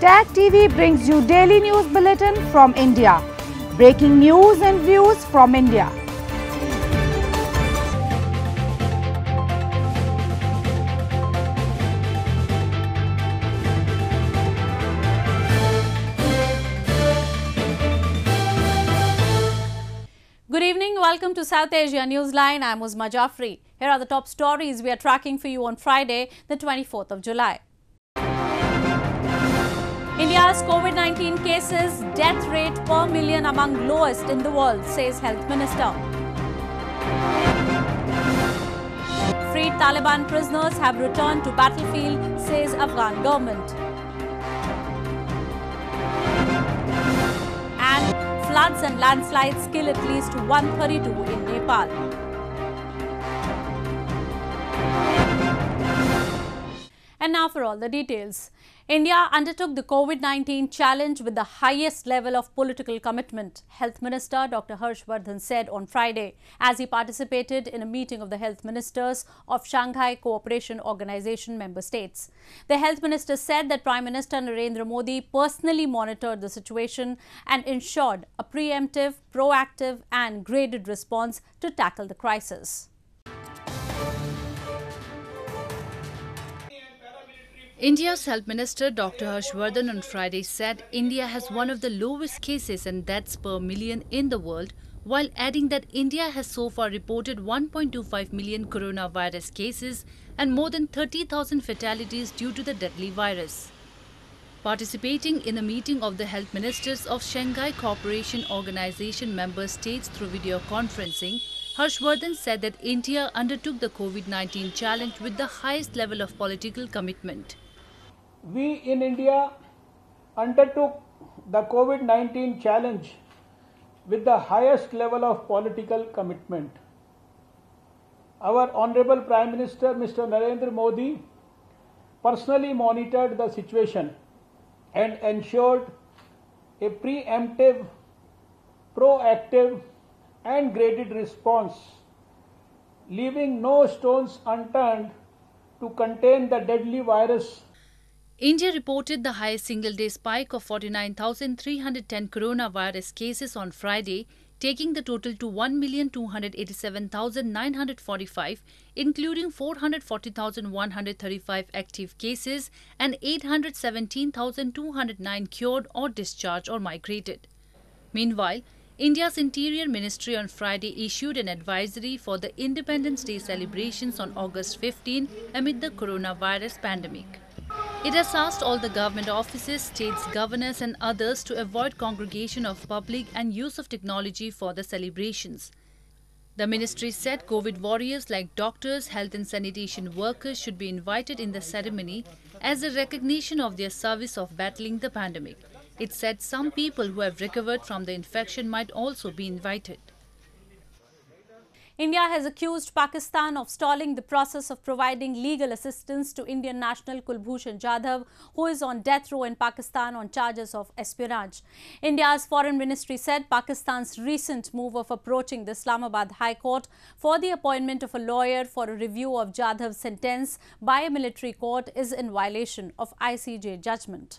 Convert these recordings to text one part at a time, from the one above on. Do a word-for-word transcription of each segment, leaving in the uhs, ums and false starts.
Tag T V brings you daily news bulletin from India. Breaking news and views from India. Good evening, welcome to South Asia Newsline. I'm Uzma Jafri. Here are the top stories we are tracking for you on Friday, the twenty-fourth of July. India's COVID nineteen cases, death rate per million among lowest in the world, says Health Minister. Freed Taliban prisoners have returned to battlefield, says Afghan government. And floods and landslides kill at least one hundred thirty-two in Nepal. And now for all the details. India undertook the COVID nineteen challenge with the highest level of political commitment, Health Minister Doctor Harsh Vardhan said on Friday as he participated in a meeting of the health ministers of Shanghai Cooperation Organization member states. The health minister said that Prime Minister Narendra Modi personally monitored the situation and ensured a preemptive, proactive and graded response to tackle the crisis. India's Health Minister Doctor Harsh Vardhan on Friday said India has one of the lowest cases and deaths per million in the world, while adding that India has so far reported one point two five million coronavirus cases and more than thirty thousand fatalities due to the deadly virus. Participating in a meeting of the health ministers of Shanghai Cooperation Organization member states through video conferencing, Harsh Vardhan said that India undertook the COVID nineteen challenge with the highest level of political commitment. We in India undertook the COVID nineteen challenge with the highest level of political commitment. Our Honorable Prime Minister Mister Narendra Modi personally monitored the situation and ensured a preemptive, proactive and graded response, leaving no stones unturned to contain the deadly virus. India reported the highest single-day spike of forty-nine thousand three hundred ten coronavirus cases on Friday, taking the total to one million two hundred eighty-seven thousand nine hundred forty-five, including four hundred forty thousand one hundred thirty-five active cases and eight hundred seventeen thousand two hundred nine cured or discharged or migrated. Meanwhile, India's Interior Ministry on Friday issued an advisory for the Independence Day celebrations on August fifteenth amid the coronavirus pandemic. It has asked all the government offices, states, governors and others to avoid congregation of public and use of technology for the celebrations. The ministry said COVID warriors like doctors, health and sanitation workers should be invited in the ceremony as a recognition of their service of battling the pandemic. It said some people who have recovered from the infection might also be invited. India has accused Pakistan of stalling the process of providing legal assistance to Indian national Kulbhushan Jadhav, who is on death row in Pakistan on charges of espionage. India's Foreign Ministry said Pakistan's recent move of approaching the Islamabad High Court for the appointment of a lawyer for a review of Jadhav's sentence by a military court is in violation of I C J judgment.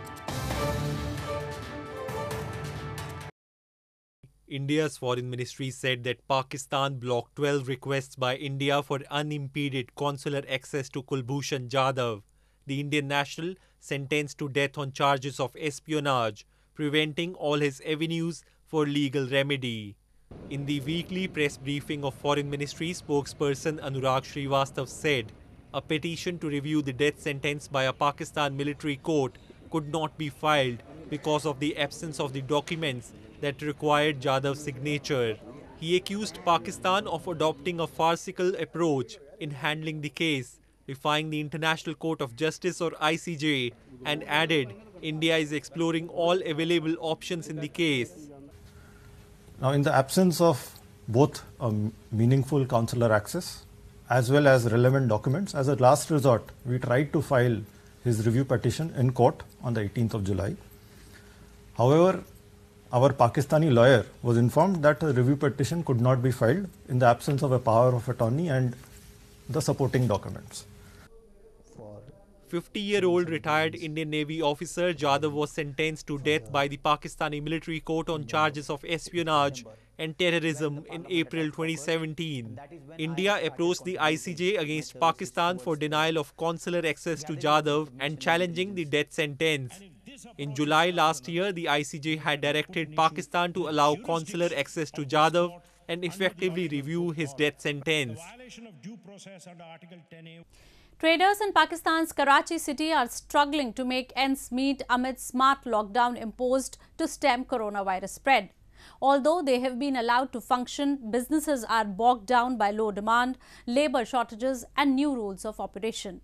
India's Foreign Ministry said that Pakistan blocked twelve requests by India for unimpeded consular access to Kulbhushan Jadhav, the Indian national sentenced to death on charges of espionage, preventing all his avenues for legal remedy. In the weekly press briefing of Foreign Ministry, spokesperson Anurag Srivastava said a petition to review the death sentence by a Pakistan military court could not be filed because of the absence of the documents that required Jadhav's signature. He accused Pakistan of adopting a farcical approach in handling the case, defying the International Court of Justice or I C J, and added India is exploring all available options in the case. Now, in the absence of both um, meaningful consular access as well as relevant documents, as a last resort, we tried to file his review petition in court on the eighteenth of July. However, our Pakistani lawyer was informed that a review petition could not be filed in the absence of a power of attorney and the supporting documents. fifty-year-old retired Indian Navy officer Jadhav was sentenced to death by the Pakistani military court on charges of espionage and terrorism in April twenty seventeen. India approached the I C J against Pakistan for denial of consular access to Jadhav and challenging the death sentence. In July last year, the I C J had directed Pakistan to allow consular access to Jadhav and effectively review his death sentence. Traders in Pakistan's Karachi city are struggling to make ends meet amid smart lockdown imposed to stem coronavirus spread. Although they have been allowed to function, businesses are bogged down by low demand, labour shortages and new rules of operation.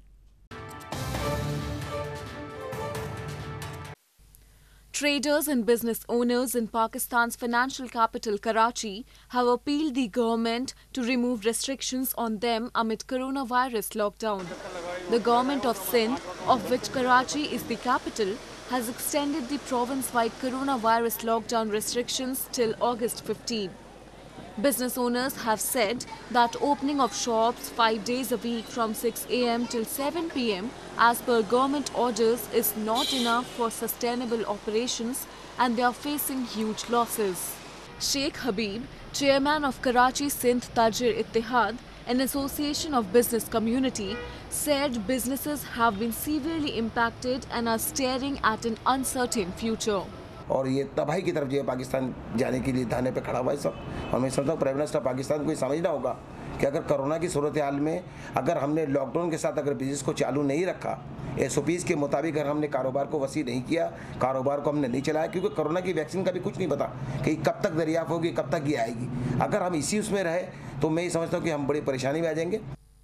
Traders and business owners in Pakistan's financial capital Karachi have appealed the government to remove restrictions on them amid coronavirus lockdown. The government of Sindh, of which Karachi is the capital, has extended the province-wide coronavirus lockdown restrictions till August fifteenth. Business owners have said that opening of shops five days a week from six A M till seven P M as per government orders is not enough for sustainable operations and they are facing huge losses. Sheikh Habib, chairman of Karachi Sindh Tajir Ittihad, an association of business community, said businesses have been severely impacted and are staring at an uncertain future. और ये तबाही की तरफ जो है पाकिस्तान जाने के लिए धाने पे खड़ा हुआ है सब। और मैं समझता हूँ प्राइम मिनिस्टर पाकिस्तान को ये समझना होगा कि अगर कोरोना की सूरत हाल में अगर हमने लॉकडाउन के साथ अगर बिजनेस को चालू नहीं रखा, एस ओ पीज़ के मुताबिक अगर हमने कारोबार को वसी नहीं किया, कारोबार को हमने नहीं चलाया, क्योंकि कोरोना की वैक्सीन का भी कुछ नहीं पता कि कब तक दरियाफ्त होगी, कब तक ये आएगी। अगर हम इसी उसमें रहे तो मैं ये समझता हूँ कि हम बड़ी परेशानी में आ जाएंगे।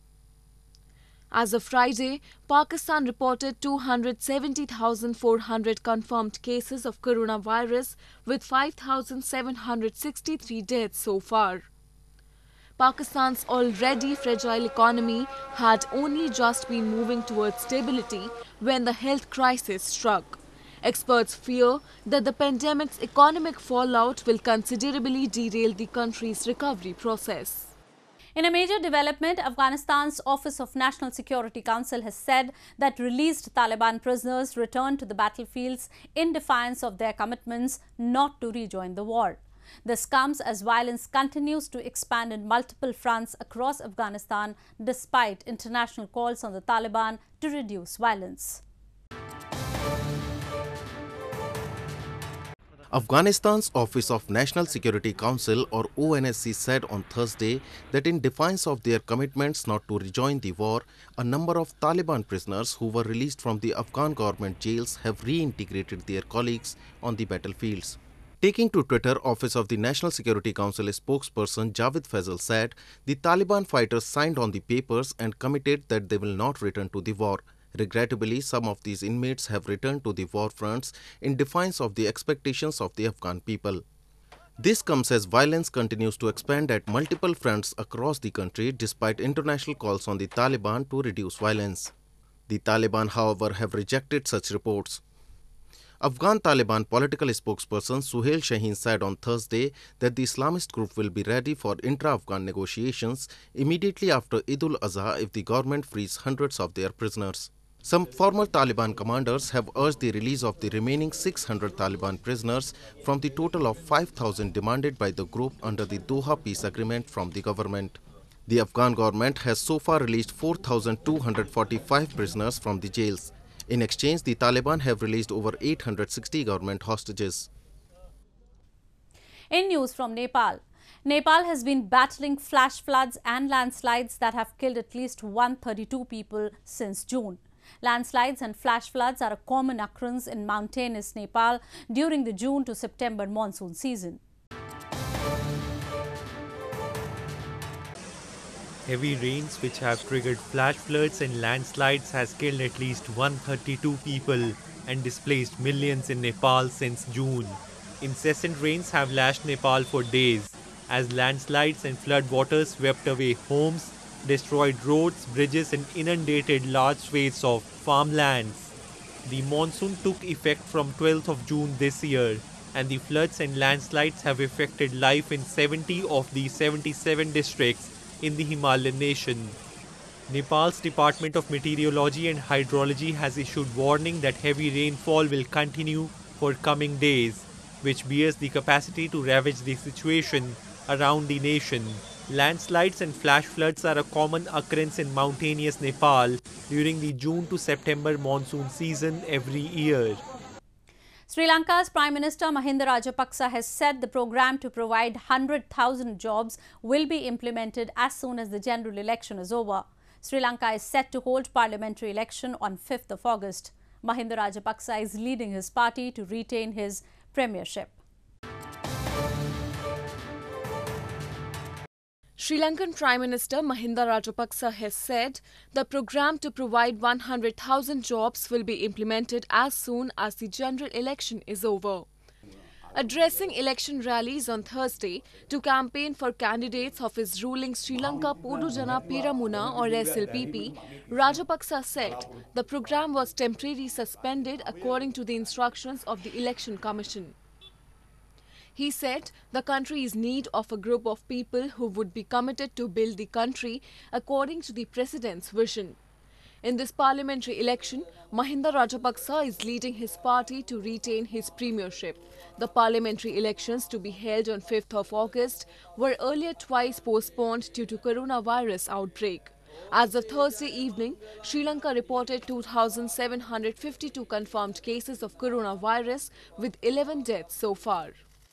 As of Friday, Pakistan reported two hundred seventy thousand four hundred confirmed cases of coronavirus with five thousand seven hundred sixty-three deaths so far. Pakistan's already fragile economy had only just been moving towards stability when the health crisis struck. Experts fear that the pandemic's economic fallout will considerably derail the country's recovery process. In a major development, Afghanistan's Office of National Security Council has said that released Taliban prisoners returned to the battlefields in defiance of their commitments not to rejoin the war. This comes as violence continues to expand in multiple fronts across Afghanistan despite international calls on the Taliban to reduce violence. Afghanistan's Office of National Security Council or O N S C said on Thursday that in defiance of their commitments not to rejoin the war, a number of Taliban prisoners who were released from the Afghan government jails have reintegrated their colleagues on the battlefields. Taking to Twitter, Office of the National Security Council spokesperson Javed Faisal said the Taliban fighters signed on the papers and committed that they will not return to the war. Regrettably, some of these inmates have returned to the war fronts in defiance of the expectations of the Afghan people. This comes as violence continues to expand at multiple fronts across the country despite international calls on the Taliban to reduce violence. The Taliban, however, have rejected such reports. Afghan Taliban political spokesperson Suhail Shaheen said on Thursday that the Islamist group will be ready for intra-Afghan negotiations immediately after Eid-ul-Azha if the government frees hundreds of their prisoners. Some former Taliban commanders have urged the release of the remaining six hundred Taliban prisoners from the total of five thousand demanded by the group under the Doha peace agreement from the government. The Afghan government has so far released four thousand two hundred forty-five prisoners from the jails. In exchange, the Taliban have released over eight hundred sixty government hostages. In news from Nepal, Nepal has been battling flash floods and landslides that have killed at least one hundred thirty-two people since June. Landslides and flash floods are a common occurrence in mountainous Nepal during the June to September monsoon season. Heavy rains which have triggered flash floods and landslides has killed at least one hundred thirty-two people and displaced millions in Nepal since June. Incessant rains have lashed Nepal for days as landslides and flood waters swept away homes, destroyed roads, bridges and inundated large swathes of farmlands. The monsoon took effect from twelfth of June this year and the floods and landslides have affected life in seventy of the seventy-seven districts in the Himalayan nation. Nepal's Department of Meteorology and Hydrology has issued warning that heavy rainfall will continue for coming days, which bears the capacity to ravage the situation around the nation. Landslides and flash floods are a common occurrence in mountainous Nepal during the June to September monsoon season every year. Sri Lanka's Prime Minister Mahinda Rajapaksa has said the program to provide one hundred thousand jobs will be implemented as soon as the general election is over. Sri Lanka is set to hold parliamentary election on fifth of August. Mahinda Rajapaksa is leading his party to retain his premiership. Sri Lankan Prime Minister Mahinda Rajapaksa has said the program to provide one hundred thousand jobs will be implemented as soon as the general election is over. Addressing election rallies on Thursday to campaign for candidates of his ruling Sri Lanka Podujana Peramuna or S L P P, Rajapaksa said the program was temporarily suspended according to the instructions of the Election Commission. He said the country is in need of a group of people who would be committed to build the country according to the President's vision. In this parliamentary election, Mahinda Rajapaksa is leading his party to retain his premiership. The parliamentary elections to be held on fifth of August were earlier twice postponed due to coronavirus outbreak. As of Thursday evening, Sri Lanka reported two thousand seven hundred fifty-two confirmed cases of coronavirus with eleven deaths so far.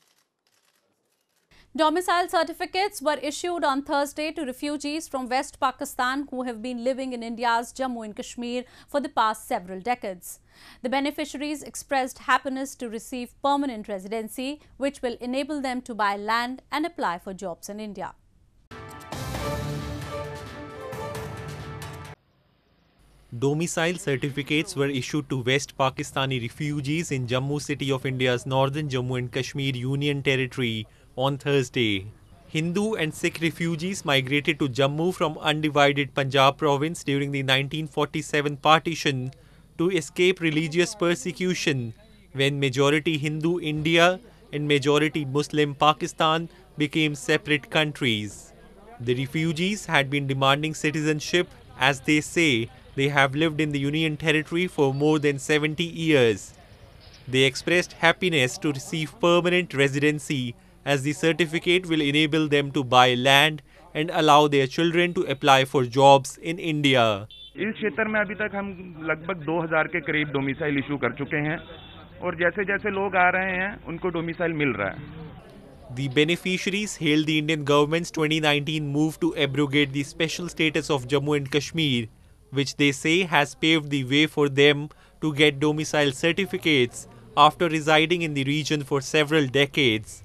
Domicile certificates were issued on Thursday to refugees from West Pakistan who have been living in India's Jammu and Kashmir for the past several decades. The beneficiaries expressed happiness to receive permanent residency, which will enable them to buy land and apply for jobs in India. Domicile certificates were issued to West Pakistani refugees in Jammu city of India's northern Jammu and Kashmir Union Territory on Thursday. Hindu and Sikh refugees migrated to Jammu from undivided Punjab province during the nineteen forty-seven partition to escape religious persecution when majority Hindu India and majority Muslim Pakistan became separate countries. The refugees had been demanding citizenship as they say they have lived in the Union Territory for more than seventy years. They expressed happiness to receive permanent residency as the certificate will enable them to buy land and allow their children to apply for jobs in India. इस क्षेत्र में अभी तक हम लगभग दो हज़ार के करीब डोमिसाइल इशू कर चुके हैं और जैसे जैसे लोग आ रहे हैं उनको डोमिसाइल मिल रहा है. The beneficiaries hailed the Indian government's twenty nineteen move to abrogate the special status of Jammu and Kashmir, which they say has paved the way for them to get domicile certificates after residing in the region for several decades.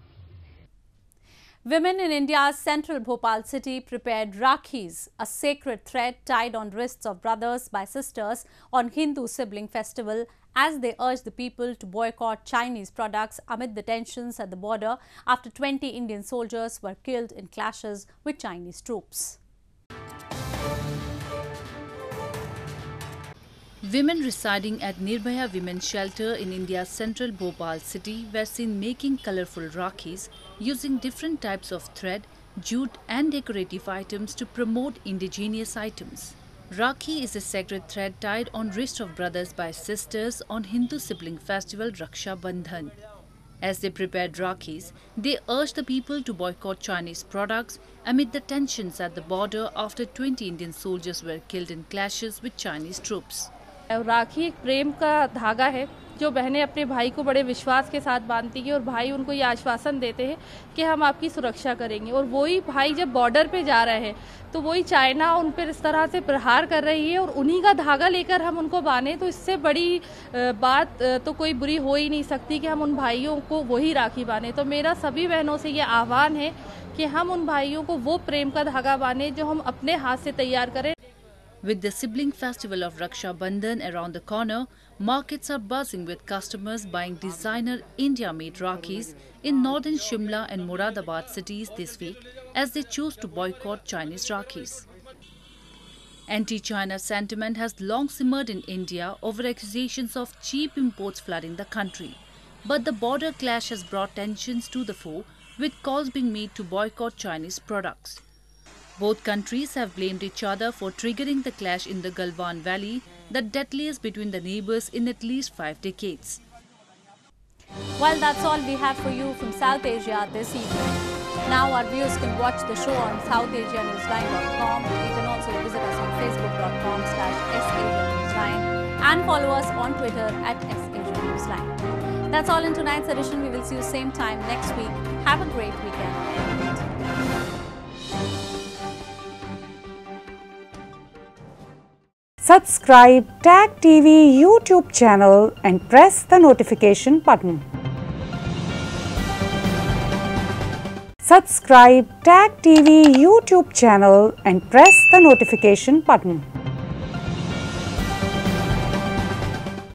Women in India's central Bhopal city prepared Rakhis, a sacred thread tied on wrists of brothers by sisters on Hindu sibling festival, as they urged the people to boycott Chinese products amid the tensions at the border after twenty Indian soldiers were killed in clashes with Chinese troops. Women residing at Nirbhaya Women's Shelter in India's central Bhopal city were seen making colourful Rakhis using different types of thread, jute and decorative items to promote indigenous items. Rakhi is a sacred thread tied on wrists of brothers by sisters on Hindu sibling festival Raksha Bandhan. As they prepared Rakhis, they urged the people to boycott Chinese products amid the tensions at the border after twenty Indian soldiers were killed in clashes with Chinese troops. राखी एक प्रेम का धागा है जो बहनें अपने भाई को बड़े विश्वास के साथ बांधती हैं और भाई उनको ये आश्वासन देते हैं कि हम आपकी सुरक्षा करेंगे. और वही भाई जब बॉर्डर पे जा रहे हैं तो वही चाइना उन पर इस तरह से प्रहार कर रही है और उन्हीं का धागा लेकर हम उनको बांधे, तो इससे बड़ी बात तो कोई बुरी हो ही नहीं सकती कि हम उन भाइयों को वही राखी बांधे. तो मेरा सभी बहनों से ये आह्वान है कि हम उन भाइयों को वो प्रेम का धागा बांधे जो हम अपने हाथ से तैयार करें. With the sibling festival of Raksha Bandhan around the corner, markets are buzzing with customers buying designer India-made Rakhis in northern Shimla and Moradabad cities this week as they choose to boycott Chinese Rakhis. Anti-China sentiment has long simmered in India over accusations of cheap imports flooding the country. But the border clash has brought tensions to the fore, with calls being made to boycott Chinese products. Both countries have blamed each other for triggering the clash in the Galwan Valley, the deadliest between the neighbours in at least five decades. Well, that's all we have for you from South Asia this evening. Now our viewers can watch the show on south asia newsline dot com. You can also visit us on facebook dot com slash s asia newsline and follow us on Twitter at s asia newsline. That's all in tonight's edition. We will see you same time next week. Have a great weekend. Subscribe Tag T V YouTube channel and press the notification button. Subscribe Tag T V YouTube channel and press the notification button.